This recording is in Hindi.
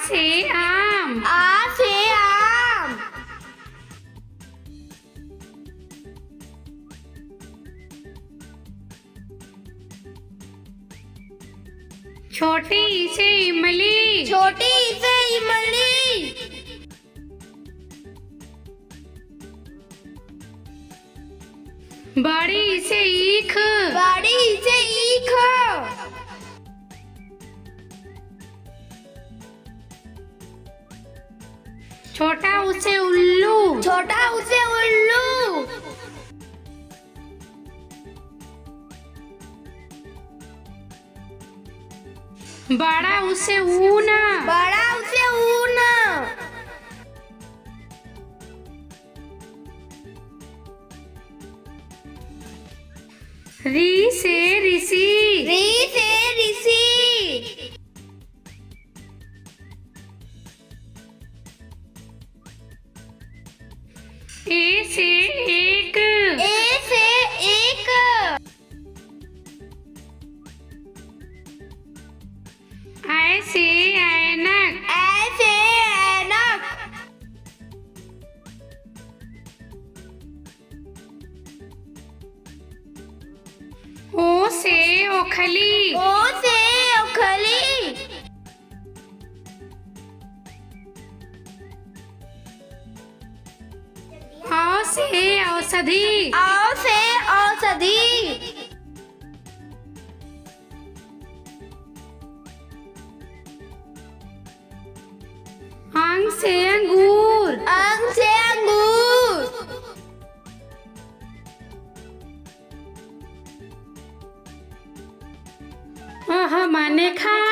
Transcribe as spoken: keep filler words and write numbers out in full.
से आम। आ से आम। छोटी से इमली। छोटी से इमली। बड़ी से ईख। बड़ी से ईख। छोटा उसे उल्लू। छोटा उसे उल्लू। बड़ा उसे ऊन। बड़ा उसे ऊन। री से ऋषि। री से ऋषि। ए से एक। ए से एक। ऐ से ऐनक। ऐ से ऐनक। ओ से ओखली। ओ से ओखली। औ से औषधि। औ से औषधि। अंग से अंगूर। अंग से अंगूर। अह माने खा।